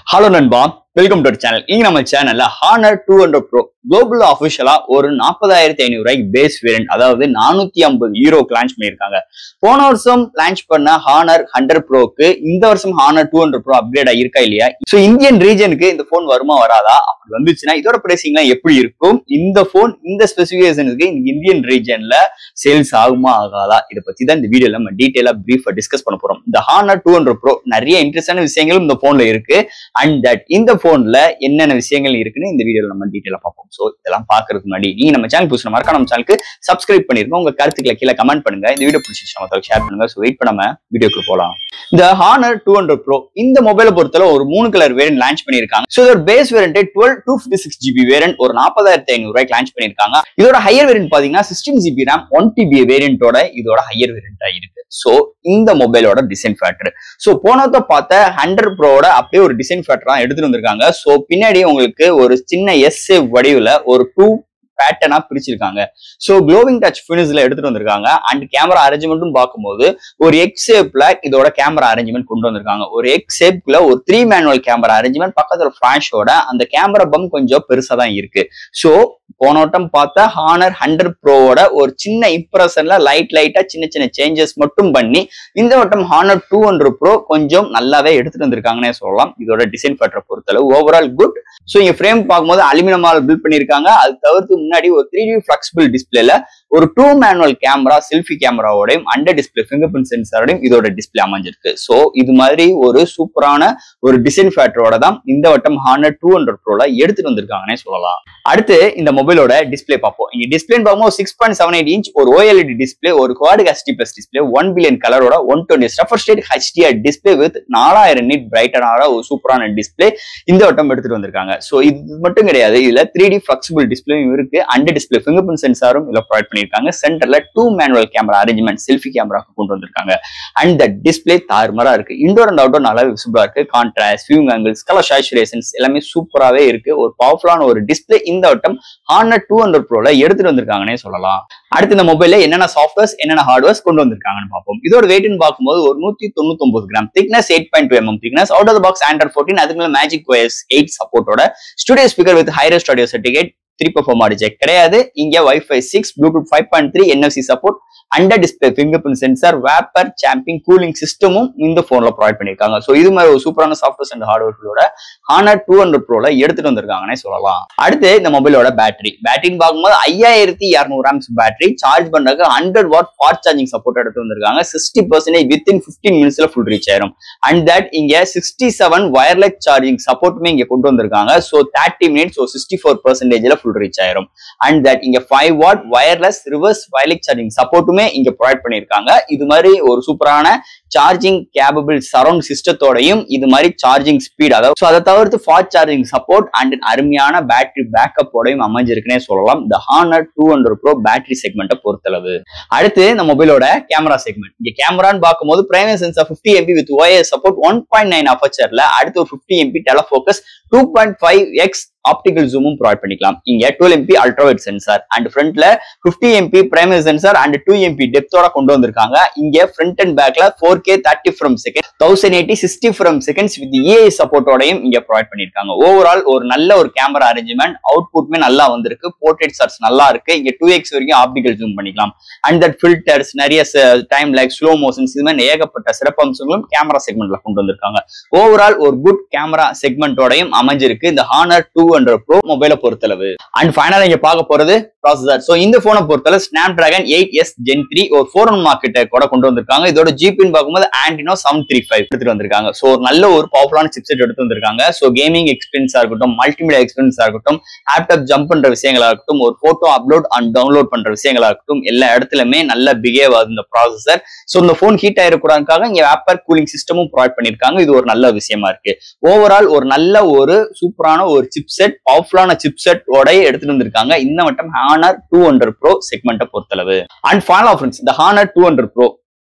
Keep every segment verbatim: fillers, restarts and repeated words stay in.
Hello நண்பா, welcome to channel. இங்க நம்ம சேனல்ல Honor two hundred Pro global ஆஃபிஷியலா ஒரு நாற்பதாயிரத்து ஐநூறு ரூபாய்க்கு பேஸ் வேரியன்ட், அதாவது நானூத்தி ஐம்பது யூரோக்கு லான்ச் பண்ணிருக்காங்க. போன வருஷம் லான்ச் பண்ண Honor one hundred Proக்கு இந்த வருஷம் Honor two hundred Pro upgrade ஆயிருக்கா இல்லையா? சோ இந்தியன் ரீஜனுக்கு இந்த போன் வருமா வராதா? அப்படி வந்துச்சுன்னா இதோட பிரைசிங்லாம் எப்படி இருக்கும்? இந்த போன் இந்த ஸ்பெசிபிகேஷனுக்கு இந்தியன் ரீஜன்ல சேல்ஸ் ஆகுமா ஆகாதா? இதை பத்தி தான் இந்த வீடியோல நம்ம டீடைலா பிரீஃபா டிஸ்கஸ் பண்ண போறோம். இந்த Honor two hundred Pro நிறைய இன்ட்ரெஸ்டான விஷயங்களும் இந்த போன்ல இருக்கு. அண்ட் தட் இந்த போன்ல என்னென்ன விஷயங்கள் இருக்குன்னு இந்த வீடியோல நம்ம டீடைலா பார்ப்போம். சோ இதெல்லாம் பாக்குறதுக்கு முன்னாடி நீங்க நம்ம சேனல் புதுசா மறக்காம நம்ம சேனலுக்கு சப்ஸ்கிரைப் பண்ணிருக்கோம். உங்க கருத்துக்களை கீழே கமெண்ட் பண்ணுங்க. இந்த வீடியோ பிடிச்சிருந்தா மத்தவங்களுக்கு ஷேர் பண்ணுங்க. சோ வெயிட் பண்ணாம வீடியோக்கு போலாம். இந்த Honor two hundred Pro இந்த மொபைலை பொறுத்தவரை ஒரு மூணு கலர் வேரியன்ட் லான்ச் பண்ணிருக்காங்க. சோ இதோட base variant twelve two fifty-six G B variant ஒரு நாற்பதாயிரத்து ஐநூறு ரூபாய்க்கு லான்ச் பண்ணிருக்காங்க. இதோட ஹையர் வேரியன்ட் பாத்தீங்கன்னா sixteen G B RAM one T B வேரியன்ட்டோட இதோட ஹையர் வேரியன்ட்டா இருக்கு. சோ இந்த மொபைலோட டிசைன் ஃபேக்டர், சோ போனத பார்த்த one hundred Proவோட அப்படியே ஒரு டிசைன் ஃபேக்டரா எடுத்துட்டு வந்திருக்காங்க. சோ பின்னாடி உங்களுக்கு ஒரு சின்ன எஸ் ஷேப் வடிவுல ஒரு டூ பேட்டர்னா பிரிச்சிருக்காங்க. சோ க்ளோவிங் டச் ஃபினிஷ்ல எடுத்துட்டு வந்திருக்காங்க. அண்ட் கேமரா அரேஞ்ச்மெண்ட்டும் பார்க்கும்போது ஒரு எக்ஸ் ஷேப்ல இதோட கேமரா அரேஞ்ச்மெண்ட் கொண்டு வந்திருக்காங்க. ஒரு எக்ஸ் ஷேப்ல ஒரு த்ரீ மேனுவல் கேமரா அரேஞ்ச்மெண்ட், பக்கத்துல ஃபிளாஷோட அந்த கேமரா பம் கொஞ்சம் பெருசா தான் இருக்கு. சோ போன வட்டம் பார்த்த Honor one hundred Proவோட ஒரு சின்ன இம்ப்ரெஷன்ல லைட் லைட்டா சின்ன சின்ன சேஞ்சஸ் மட்டும் பண்ணி இந்த வட்டம் Honor two hundred Pro கொஞ்சம் நல்லாவே எடுத்துட்டு வந்திருக்காங்கன்னே சொல்லலாம். இதோட டிசைன் ஃபேக்டர் பொறுத்தளவு ஓவரால் குட். சோ இங்க ஃப்ரேம் பார்க்கும்போது அலுமினியமால பில்ட் பண்ணிருக்காங்க. அது தவிர்த்து முன்னாடி ஒரு த்ரீ டி ஃபிளெக்சிபிள் டிஸ்பிளேல ஒரு டூ மேனுவல் கேமரா செல்ஃபி கேமராவோடையும் அண்டர் டிஸ்பிளே ஃபிங்கர் பிரிண்ட் சென்சாரோடையும் இதோட டிஸ்பிளே அமைஞ்சிருக்கு. சோ இது மாதிரி ஒரு சூப்பரான ஒரு டிசைன் ஃபேக்டரோட தான் இந்த வட்டம் Honor two hundred Proல எடுத்துட்டு வந்திருக்காங்கன்னே சொல்லலாம். அடுத்து இந்த மொபைலோட டிஸ்பிளே பார்ப்போம். இங்க டிஸ்பிளே பார்க்கும்போது six point seven eight inch ஒரு O L E D display, ஒரு quad H D plus display, one billion கலரோட one twenty stuffer state H D R display with நாலாயிரம் நிட் பிரைட்டனான ஒரு சூப்பரான டிஸ்பிளே இந்த வட்டம் எடுத்துட்டு வந்திருக்காங்க. சோ இது மட்டும் கிடையாது, இதுல த்ரீ டி ஃபிளெக்சிபிள் டிஸ்பிளேயும் இருக்கு. அண்டர் டிஸ்பிளே ஃபிங்கர் பிரிண்ட் சென்சாரும் இதுல ப்ரொவைட் பண்ணிருக்காங்க. சென்டர்ல two manual camera arrangement selfie கேமராக்கு கொண்டு வந்திருக்காங்க. அண்ட் த டிஸ்பிளே தாறுமாறா இருக்கு. இன்டோர் அண்ட் அவுட்டோர் நல்லா விசிபிளா இருக்கு. Contrast, viewing angles, colour saturations எல்லாமே சூப்பராவே இருக்கு. ஒரு பவர்ஃபுல்லான ஒரு டிஸ்பிளே இந்த வட்டம் Honor two hundred Proல எடுத்துட்டு வந்திருக்காங்கன்னே சொல்லலாம். அடுத்து இந்த மொபைல்ல என்னென்ன சாஃப்ட்வேர்ஸ் என்னென்ன ஹார்ட்வேர்ஸ் கொண்டு வந்திருக்காங்கன்னு பார்ப்போம். இதோட வெயிட்னு பார்க்கும்போது ஒரு நூத்தி தொண்ணூத்தி ஒன்பது gram, thickness eight point two MM thickness, out of the box Android fourteen, அதுக்கு மேல மேஜிக் O S eight சப்போர்ட்டோட studio speaker with hi res audio certificate, three perform audio jack கிடையாது. இங்க WiFi six, Bluetooth five point three, N F C support, under display fingerprint sensor, vapour chamber cooling சிஸ்டமும் இந்த போன்ல provide பண்ணிருக்காங்க. So இது மாதிரி ஒரு சூப்பரான சாஃப்ட்வேர்ஸ் அண்ட் ஹார்ட்வேர்களோட Honor two hundred Proல எடுத்துட்டு வந்திருக்காங்கன்னே சொல்லலாம். அடுத்து இந்த மொபைலோட பேட்டரி பேட்டரின்னு பார்க்கும்போது ஐயாயிரத்தி இருநூறு ஆம்ஸ் பேட்டரி, சார்ஜ் பண்றதுக்கு hundred watt fast charging support எடுத்து வந்திருக்காங்க. சிக்ஸ்டி பர்சன்டேஜ் வித்தின் பிப்டீன் மினிட்ஸ்ல ஃபுல் ரீச் ஆயிரும். அண்ட் தட் இங்க சிக்ஸ்டி செவன் வயர்லெஸ் சார்ஜிங் சப்போர்ட்டுமே இங்க கொண்டு வந்திருக்காங்க. So thirty minutes sixty four பர்சன்டேஜ்ல ஃபுல் ரீச் ஆயிரும். அண்ட் தட் இங்க five watt wireless reverse wireless charging சப்போர்ட்டுமே இங்க ப்ரொவைட் பண்ணிருக்காங்க. இது மாதிரி ஒரு சூப்பரான சார்ஜிங் கேபபிள் சரௌண்ட் சிஸ்டத்தோடையும் இது மாதிரி சார்ஜிங் ஸ்பீட், அதாவது அதை தவிர்த்து ஃபாஸ்ட் சார்ஜிங் சப்போர்ட் அண்ட் அருமையான பேட்டரி பேக்கப்போடையும் அமைஞ்சிருக்குன்னே சொல்லலாம் இந்த Honor two hundred Pro battery செக்மெண்ட்டை பொறுத்தளவு. அடுத்து இந்த மொபைலோட கேமரா செக்மெண்ட். இங்க கேமரான்னு பார்க்கும்போது primary sensor fifty MP with O I S support, one point nine அபர்ச்சர்ல, அடுத்து ஒரு fifty MP telefocus, two point five X optical ஜூமும் ப்ரொவைட் பண்ணிக்கலாம். இங்க twelve MP ultrawide sensor and ஃப்ரண்ட்ல fifty MP primary sensor and two MP டெப்தோட கொண்டு வந்திருக்காங்க. இங்க ஃப்ரண்ட் அண்ட் பேக்ல four K thirty frame second, thousand eighty sixty frame seconds with E I சப்போர்ட்டோடையும் இங்க ப்ரொவைட் பண்ணிருக்காங்க. ஓவரால் ஒரு நல்ல ஒரு கேமரா அரேஞ்ச்மெண்ட், அவுட்புட்மே நல்லா வந்திருக்கு. போர்ட்ரேட் ஷாட்ஸ் நல்லா இருக்கு. இங்க டூ எக்ஸ் வரைக்கும் ஆப்டிகல் ஜூம் பண்ணிக்கலாம். அண்ட் தட் ஃபில்டர்ஸ், நிறைய டைம் லைக் ஸ்லோ மோஷன்ஸ், இது மாதிரி ஏகப்பட்ட சிறப்பம்சங்களும் கேமரா செக்மெண்ட்ல கொண்டு வந்திருக்காங்க. ஓவரால் ஒரு குட் கேமரா செக்மெண்டோடையும் அமைஞ்சிருக்கு இந்த Honor two hundred Pro மொபைலை பொறுத்தளவு. அண்ட் ஃபைனலா இங்க பார்க்க போறது ப்ராசஸர். சோ இந்த போனை பொறுத்தளவு Snapdragon eight S Gen three ஒரு ஃபோர் ஒன் மார்க்கெட்டை கூட கொண்டு வந்திருக்காங்க. இதோட ஜிபின்னு பார்க்கும்போது Adreno seven thirty-five எடுத்துட்டு வந்திருக்காங்க. சோ ஒரு நல்ல ஒரு பவர்ஃபுல்லான சிப்செட் எடுத்து வந்திருக்காங்க. சோ கேமிங் எக்ஸ்பீரியன்ஸா இருக்கட்டும், மல்டிமீடியா எக்ஸ்பீரியன்ஸா இருக்கட்டும், லேப்டாப் ஜம்ப் பண்ற விஷயங்களா இருக்கட்டும், ஒரு போட்டோ அப்லோட் அண்ட் டவுன்லோட் பண்ற விஷயங்களா இருக்கட்டும், எல்லா இடத்துலயுமே நல்ல பிஹேவ் ஆகுது இந்த ப்ராசஸர். சோ இந்த போன் ஹீட் ஆயிருக்கூடாதுக்காக இங்க வேப்பர் கூலிங் சிஸ்டமும் ப்ரொவைட் பண்ணிருக்காங்க. இது ஒரு நல்ல விஷயமா இருக்கு. ஓவரால் ஒரு நல்ல ஒரு சூப்பரான ஒரு சிப்செட், பவர்ஃபுல்லான சிப்செட் ஓட எடுத்துட்டு வந்திருக்காங்க இந்த வட்டம் Honor two hundred Pro செக்மெண்ட்டை பொறுத்தளவு. அண்ட் ஃபைனலா ஃப்ரெண்ட்ஸ் இந்த Honor two hundred Pro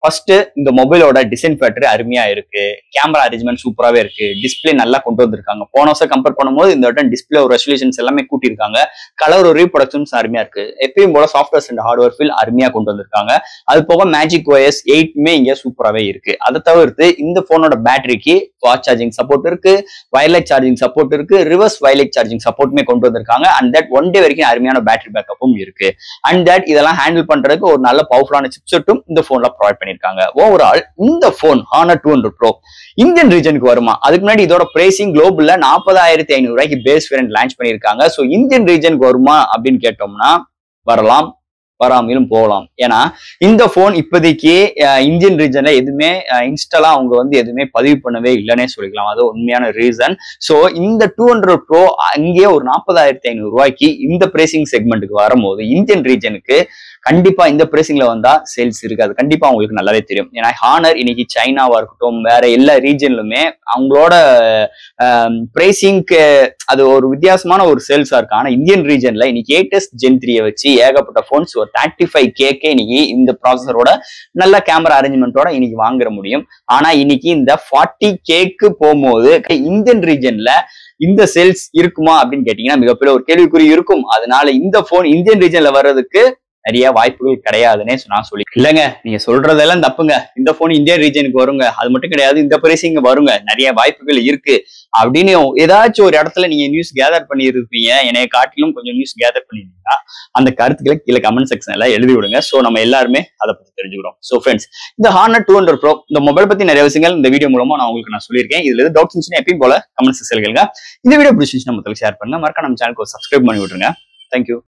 first இந்த மொபைலோட டிசைன் ஃபேக்டரி அருமையா இருக்கு, கேமரா அரேஞ்ச்மெண்ட் சூப்பராகவே இருக்கு, டிஸ்பிளே நல்லா கொண்டு வந்திருக்காங்க. போன வருஷம் கம்பேர் பண்ணும்போது இந்த வட்டம் டிஸ்பிளே ஒரு ரெசல்யூஷன்ஸ் எல்லாமே கூட்டியிருக்காங்க. கலர் ஒரு ரீப்ரொடக்ஷன்ஸ் அருமையா இருக்கு. எப்பயும் போல சாஃப்ட்வேர்ஸ் அண்ட் ஹார்ட்வேர் ஃபீல் அருமையா கொண்டு வந்திருக்காங்க. அது போக மேஜிக் ஓஎஸ் எயிட்மே இங்க சூப்பராகவே இருக்கு. அதை தவிர்த்து இந்த போனோட பேட்டரிக்கு ஃபாஸ்ட் சார்ஜிங் சப்போர்ட் இருக்கு, வயர்லெஸ் சார்ஜிங் சப்போர்ட் இருக்கு, ரிவர்ஸ் வயர்லெஸ் சார்ஜிங் சப்போர்ட்டுமே கொண்டு வந்திருக்காங்க. அண்ட் தட் ஒன் டே வரைக்கும் அருமையான பேட்டரி பேக்கப்பும் இருக்கு. அண்ட் தட் இதெல்லாம் ஹேண்டில் பண்றதுக்கு ஒரு நல்ல பவர்ஃபுல்லான சிப்செட்டும் இந்த போன்ல ப்ரொவைட் பண்ணிருக்காங்க. ஓவரால் இந்த phone Honor two hundred Pro Indian ரீஜனுக்கு வருமா? அதுக்கு முன்னாடி இதோட பிரைசிங் குளோபல்ல நாற்பதாயிரத்தி ஐநூறு ரூபாய்க்கு பேஸ் வேரியன்ட் லான்ச் பண்ணிருக்காங்க. சோ இந்தியன் ரீஜனுக்கு வருமா அப்படின்னு கேட்டோம்னா வரலாம், வராமலும் போகலாம். ஏன்னா இந்த போன் இப்போதைக்கு இந்தியன் ரீஜன்ல எதுவுமே இன்ஸ்டாலா அவங்க வந்து எதுவுமே பதிவு பண்ணவே இல்லைன்னே சொல்லிக்கலாம். அது உண்மையான ரீசன். சோ இந்த டூ ஹண்ட்ரட் ப்ரோ அங்கேயே ஒரு நாற்பதாயிரத்தி ஐநூறு ரூபாய்க்கு இந்த பிரைசிங் செக்மெண்ட்டுக்கு வரும்போது இந்தியன் ரீஜனுக்கு கண்டிப்பா இந்த பிரைசிங்ல வந்தா சேல்ஸ் இருக்காது. கண்டிப்பா உங்களுக்கு நல்லாவே தெரியும். ஏன்னா ஹானர் இன்னைக்கு சைனாவா இருக்கட்டும் வேற எல்லா ரீஜன்லுமே அவங்களோட பிரைசிங்க்கு அது ஒரு வித்தியாசமான ஒரு சேல்ஸா இருக்கு. ஆனா இந்தியன் ரீஜன்ல இன்னைக்கு எயிட்டஸ் ஜென் த்ரீயை வச்சு ஏகப்பட்ட போன்ஸ் ஒரு தேர்ட்டி ஃபைவ் கேக்கே இன்னைக்கு இந்த ப்ராசஸரோட நல்ல கேமரா அரேஞ்ச்மெண்டோட இன்னைக்கு வாங்குற முடியும். ஆனா இன்னைக்கு இந்த ஃபார்ட்டி கேக்கு போகும்போது இந்தியன் ரீஜன்ல இந்த சேல்ஸ் இருக்குமா அப்படின்னு கேட்டீங்கன்னா மிகப்பெரிய ஒரு கேள்விக்குறி இருக்கும். அதனால இந்த போன் இந்தியன் ரீஜன்ல வர்றதுக்கு நிறைய வாய்ப்புகள் கிடையாதுன்னே நான் சொல்லி இல்லைங்க. நீங்க சொல்றதெல்லாம் தப்புங்க. இந்த போன் இந்தியன் ரீஜனுக்கு வருங்க, அது மட்டும் கிடையாது இந்த பிரைசிங் வருங்க, நிறைய வாய்ப்புகள் இருக்கு அப்படின்னு ஏதாச்சும் ஒரு இடத்துல நீங்க நியூஸ் கேதர் பண்ணி இருப்பீங்க. என்னைய காட்டிலும் கொஞ்சம் நியூஸ் கேதர் பண்ணிருந்தீங்கன்னா அந்த கருத்துக்களை கீழே கமெண்ட் செக்ஷன்ல எழுதி விடுங்க. சோ நம்ம எல்லாருமே அதை பத்தி தெரிஞ்சுக்கிறோம். சோ ஃப்ரெண்ட்ஸ், இந்த ஹானர் டூ ஹண்ட்ரட் ப்ரோ இந்த மொபைல் பத்தி நிறைய விஷயங்கள் இந்த வீடியோ மூலமா நான் உங்களுக்கு நான் சொல்லியிருக்கேன். இதுல எது டவுட்ஸ் இருந்துச்சுன்னா எப்பயும் போல கமெண்ட் செக்ஷன்ல கேளுங்க. இந்த வீடியோ பிடிச்சிருந்துச்சுன்னா மக்களுக்கு ஷேர் பண்ணுங்க. மறக்காம நம்ம சேனலுக்கு சப்ஸ்கிரைப் பண்ணி விட்டுருங்க. தேங்க்யூ.